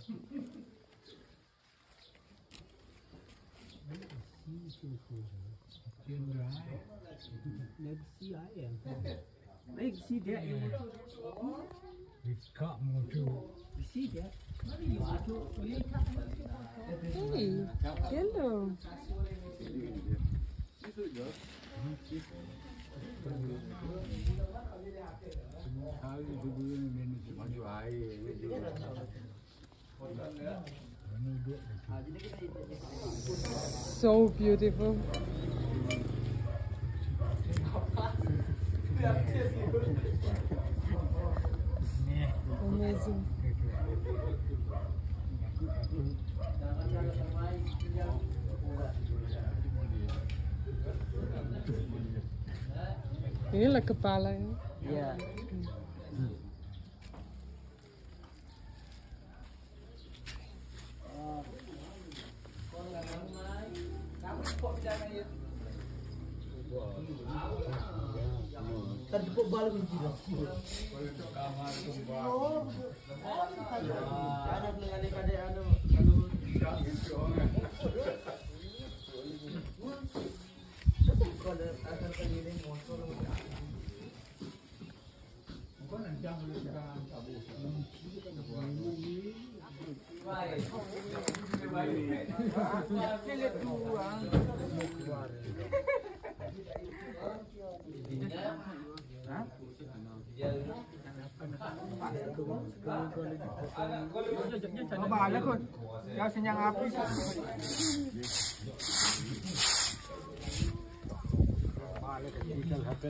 Hello. So beautiful. Amazing. Ini kepala ya. Iya. Tadi kok balik juga. Oh, anak dengan adik-adik anu kalau akan keliling motor bukan ancam belakang kabur. Balik kon, kau senyang api. Balik kita happen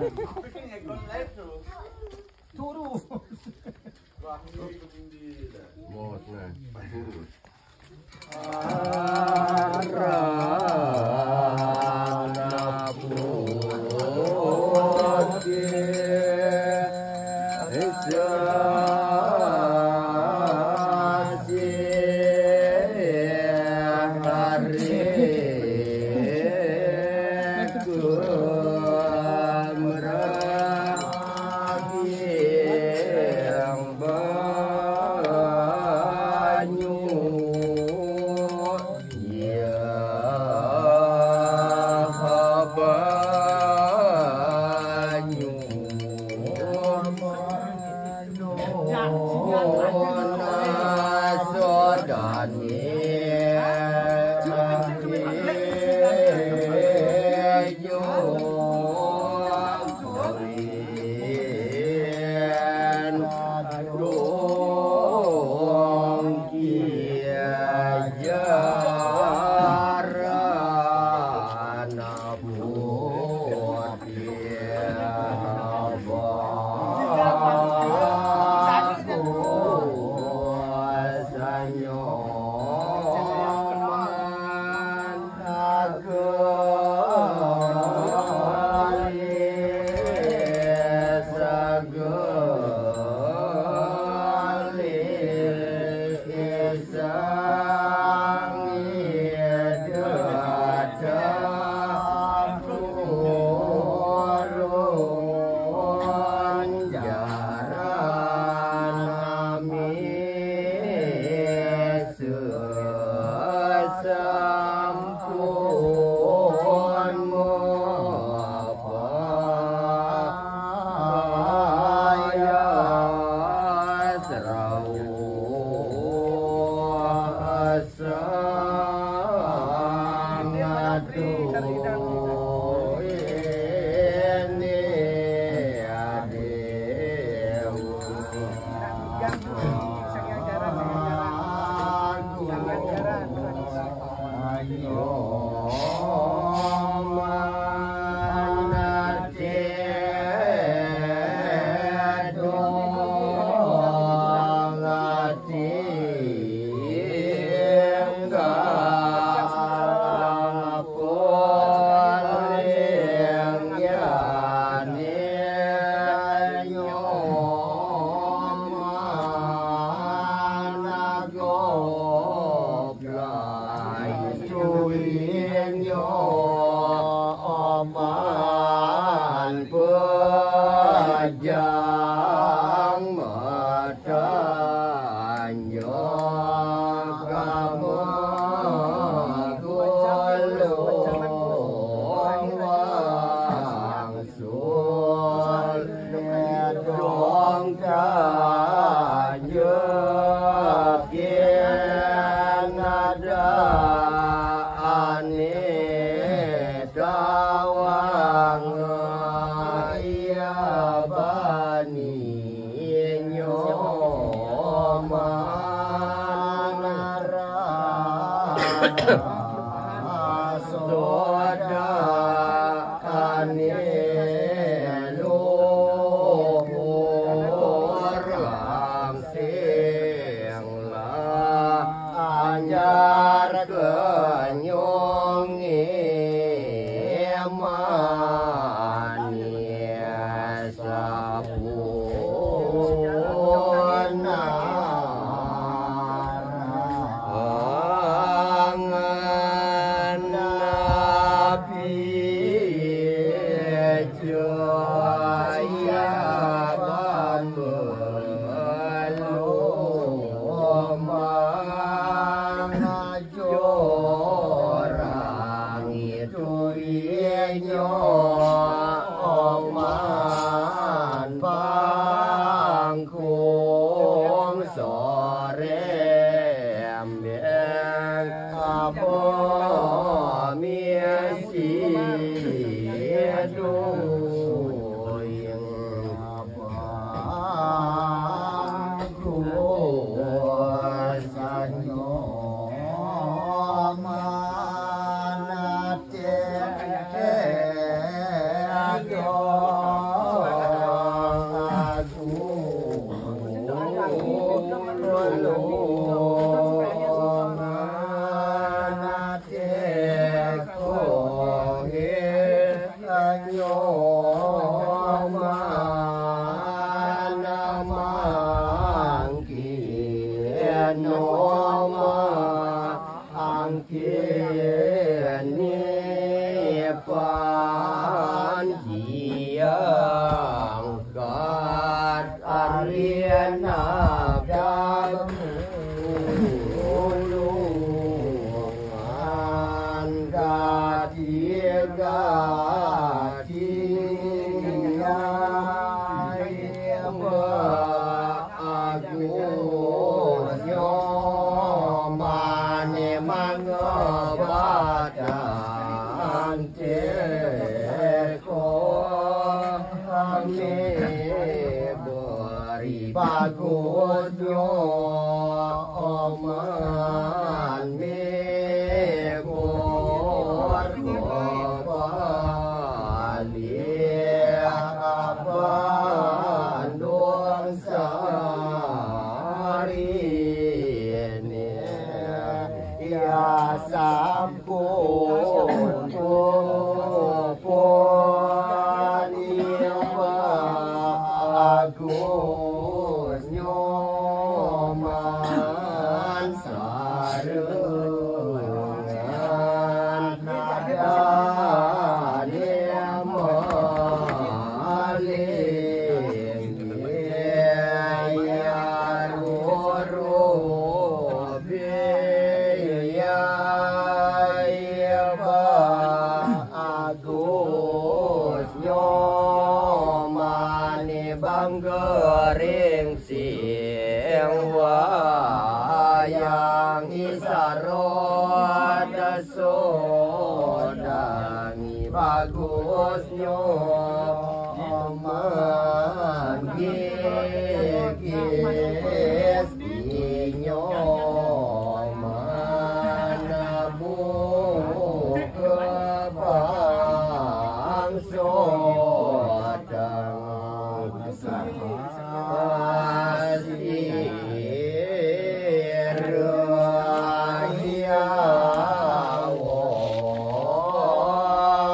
turu. Bos lah, turu. โสดาอันเนโลโหรังเสียงลาอัญญาเกินยงเงมาเนียสัพพุนา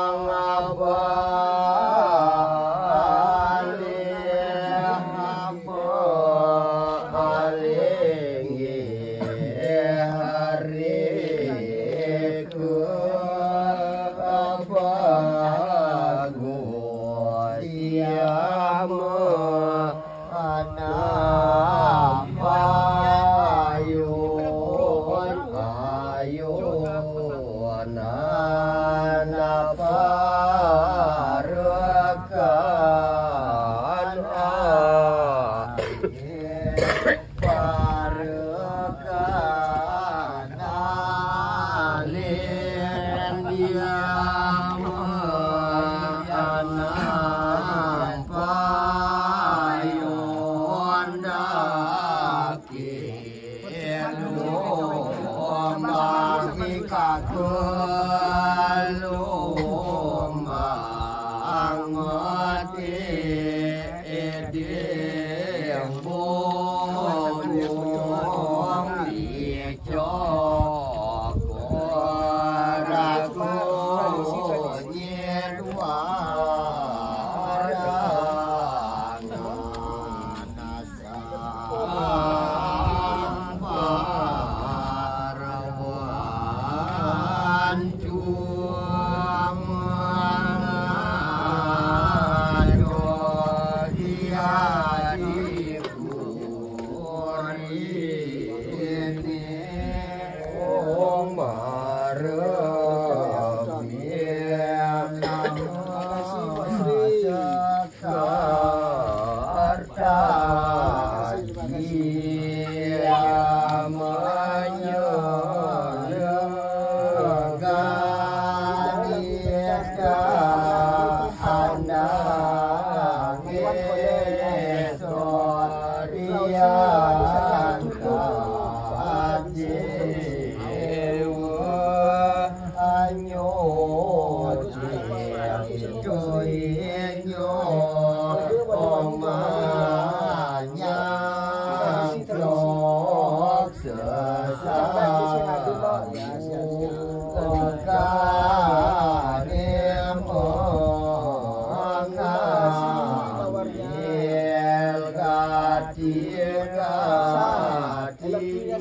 ป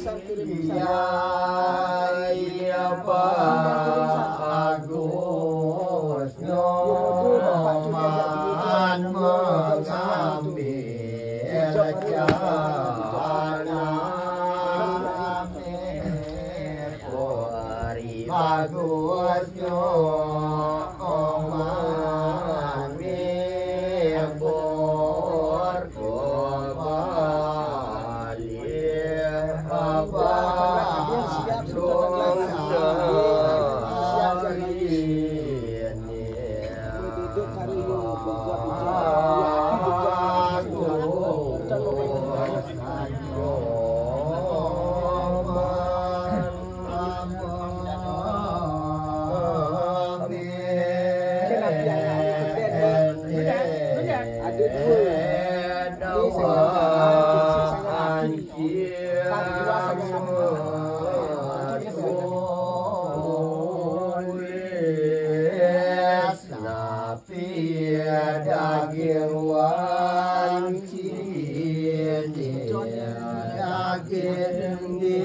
ya bagus nyoman mengambil jana mewari bagus nyoman mebor kebalik daging wancin daging di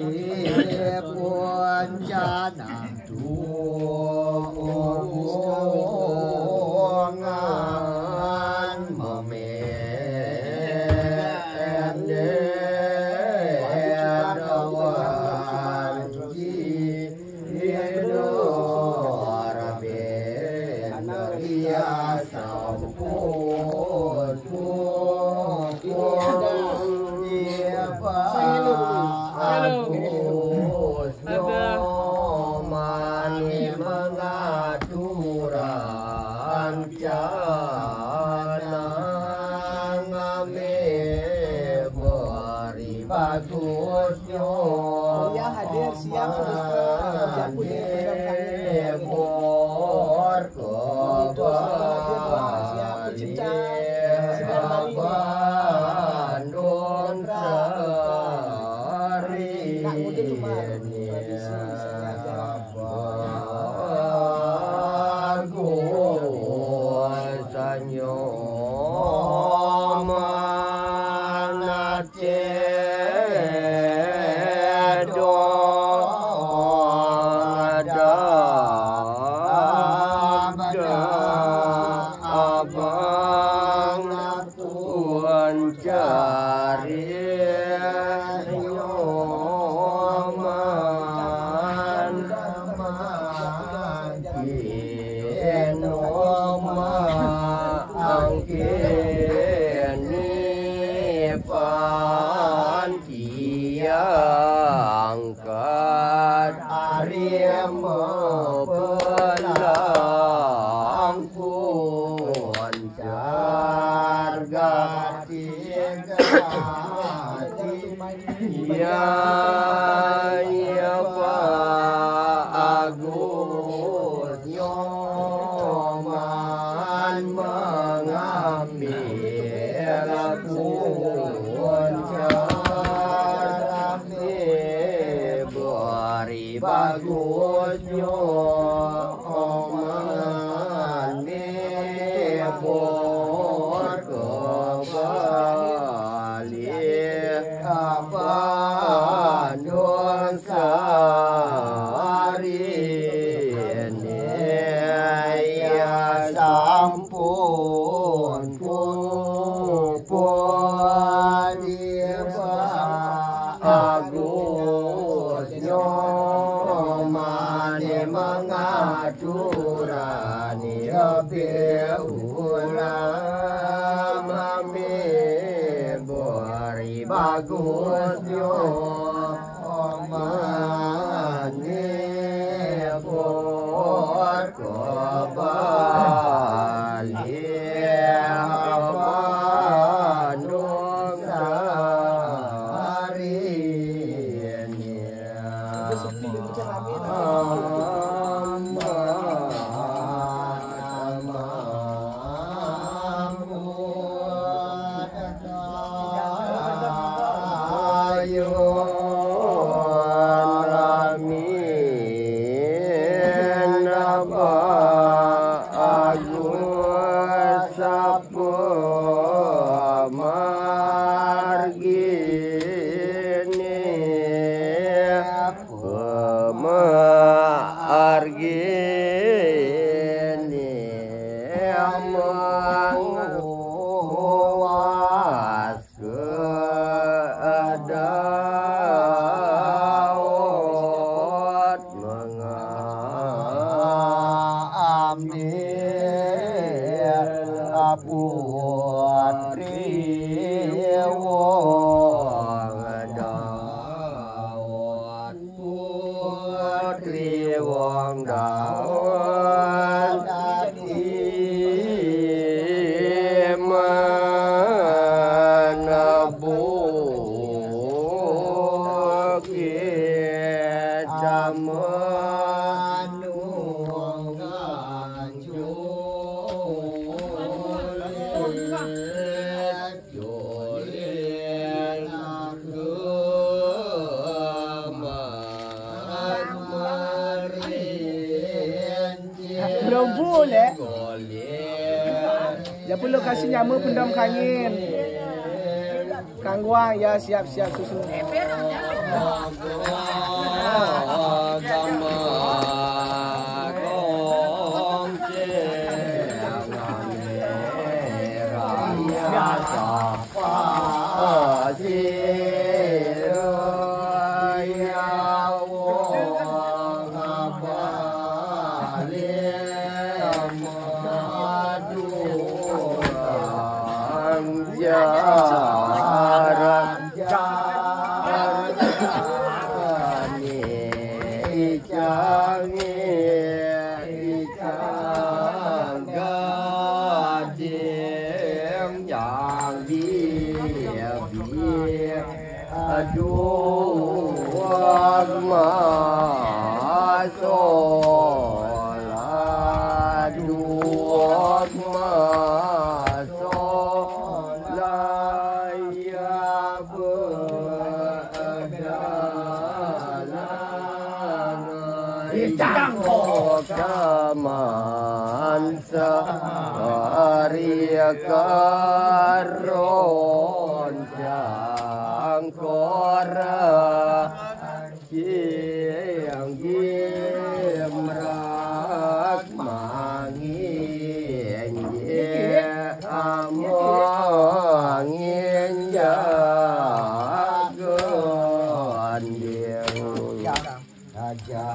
pun jangan tuangan mengaturan jana ngame beri bagusnya ya hadir siap sudah bor Bandung Sari angkat Arya mempelang pun jarga tiga ya Agus nyoman mengambil pun bagusnya oman mebor kebalik Bandung Sari ya sampun pupun Agus mengaturani berulang memberi bagusnya oman mebor kebalik Bandung Sari Amin Agung Dawat mengamni apuat riwong dawat putri wong dawat Belum boleh. Ya perlu kasih nyama pendam kangin. Kang Guang ya siap-siap susu. Karon jangkora yang gimrak mangin ye amangin jagon yang aja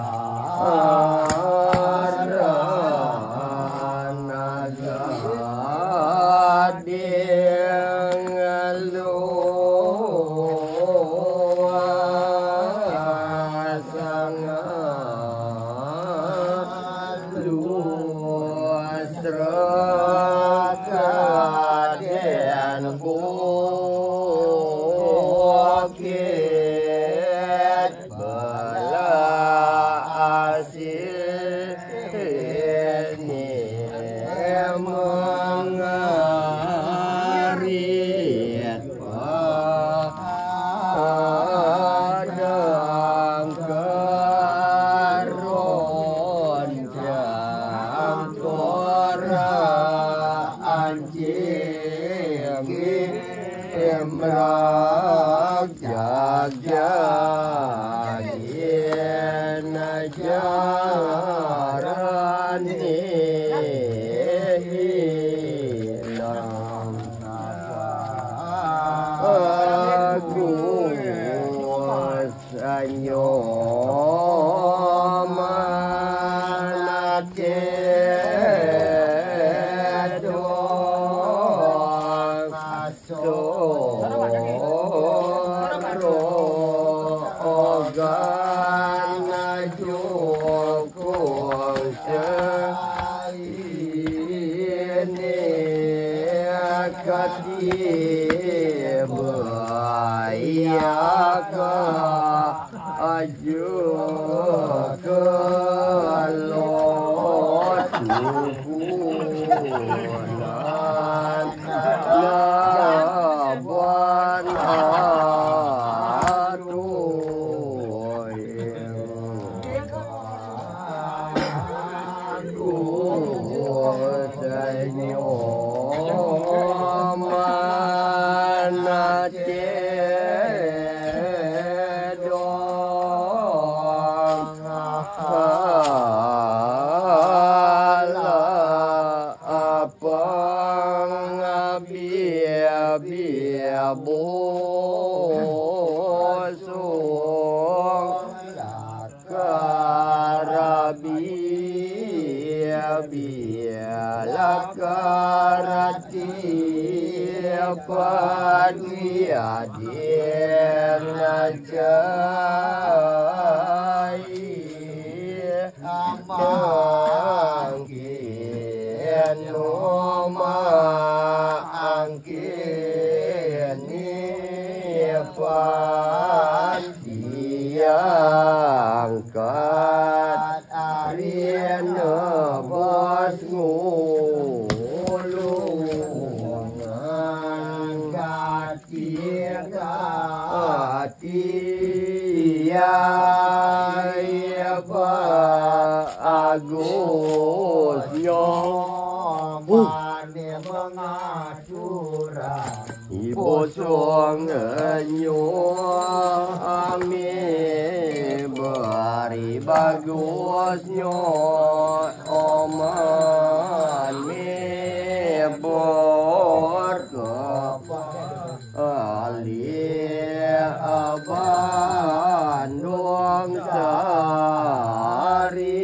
ใจดังเกียนโนมาอังเกียนนิฟันที่ยังกัดเรียนเนบสงูลุงกาเจียกาตียบagus nyoba ne mangacura ibu suang nyo ame bari bagus nyo oman me bor alia aban dong sari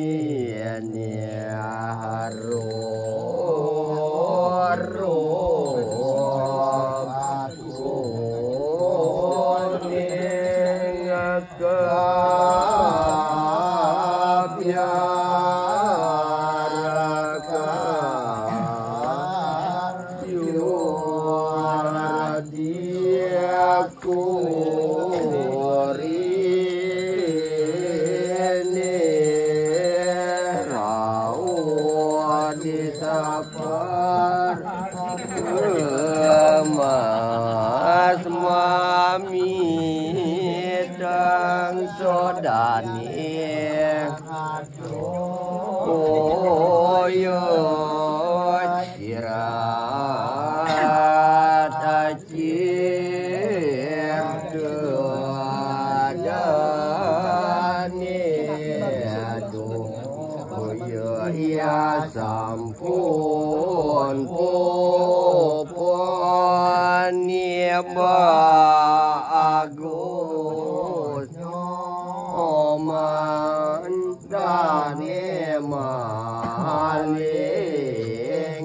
sampun popon agus oman dane maling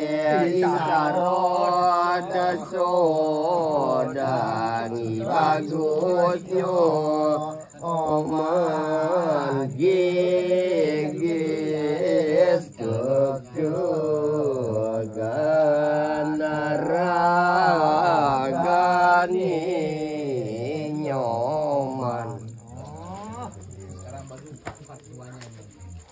isarot sodangi bagusnya oman gigis keganaragani nyoman. Sekarang baru 4 semuanya nih.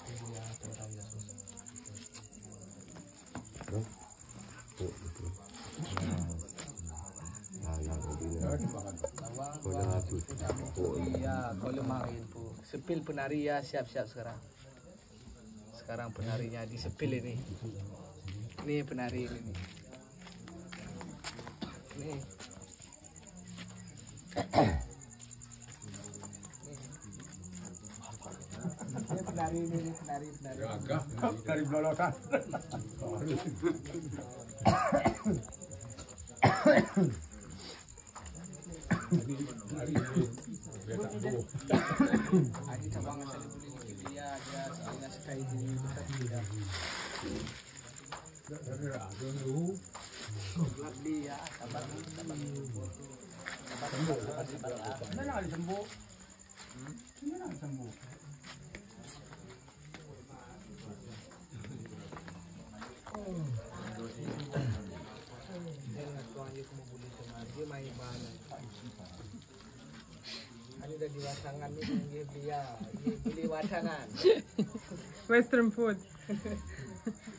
Iya, kalau main po. Sepil penari ya, siap-siap sekarang. Sekarang penarinya di sepil ini. Ini penari ini. Nih. Ini penari ini, penari. Dari belolokan. Adi cabangan saya beli dia dengan sekali ini dia. Dia sabar. Mana ada sembuh? Mana ada sembuh? Dia main mana? Ini udah di wasangan nih, dia beli wasangan. Western food.